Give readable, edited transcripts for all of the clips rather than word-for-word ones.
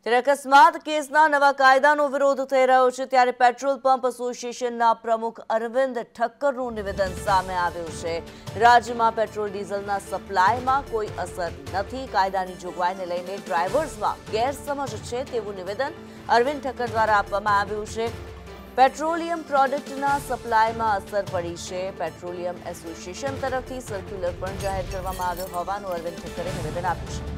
ત્યારે અકસ્માત કેસના નવા કાયદાનો વિરોધ થઈ રહ્યો છે ત્યારે પેટ્રોલ પંપ એસોસિએશનના પ્રમુખ અરવિંદ ઠક્કરનું નિવેદન સામે આવ્યું છે। રાજ્યમાં પેટ્રોલ ડીઝલના સપ્લાયમાં કોઈ અસર નથી, કાયદાની જોગવાઈને લઈને ડ્રાઈવર્સમાં ગેરસમજ છે તેવું નિવેદન અરવિંદ ઠક્કર દ્વારા આપવામાં આવ્યું છે। પેટ્રોલિયમ પ્રોડક્ટના સપ્લાયમાં અસર પડી છે। પેટ્રોલિયમ એસોસિએશન તરફથી સર્ક્યુલર પણ જાહેર કરવામાં આવ્યો હોવાનું અરવિંદ ઠક્કરે નિવેદન આપ્યું છે।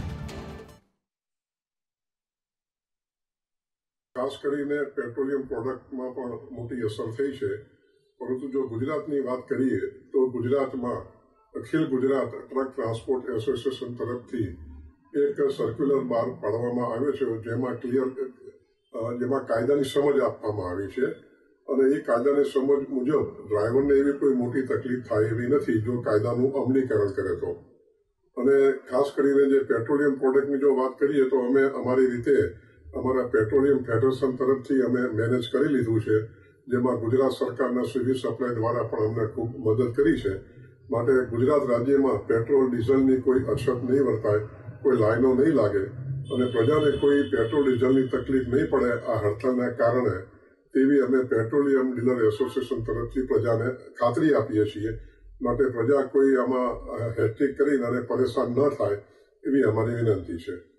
ખાસ કરીને પેટ્રોલિયમ પ્રોડક્ટમાં પણ મોટી અસર થઈ છે, પરંતુ જો ગુજરાતની વાત કરીએ તો ગુજરાતમાં Akhil Gujarat truck transport association તરફથી એક સર્ક્યુલર બહાર પાડવામાં આવ્યો છે, જેમાં કાયદાની સમજ આપવામાં આવી છે અને એ કાયદાની સમજ મુજબ ડ્રાઈવરને એવી કોઈ મોટી તકલીફ થાય એવી નથી જો કાયદાનું અમલીકરણ કરે તો। અને ખાસ કરીને જે પેટ્રોલિયમ પ્રોડક્ટની જો વાત કરીએ તો અમે અમારી રીતે અમારા પેટ્રોલિયમ ફેડરેશન તરફથી અમે મેનેજ કરી લીધું છે, જેમાં ગુજરાત સરકારના સિવિલ સપ્લાય દ્વારા પણ અમને ખૂબ મદદ કરી છે। માટે ગુજરાત રાજ્યમાં પેટ્રોલ ડીઝલની કોઈ અછત નહીં વર્તાય, કોઈ લાઈનો નહીં લાગે અને પ્રજાને કોઈ પેટ્રોલ ડીઝલની તકલીફ નહીં પડે આ હડતાલના કારણે, તેવી અમે પેટ્રોલિયમ ડીલર એસોસિએશન તરફથી પ્રજાને ખાતરી આપીએ છીએ। માટે પ્રજા કોઈ આમાં હેટ્રિક કરીને અને પરેશાન ન થાય એવી અમારી વિનંતી છે।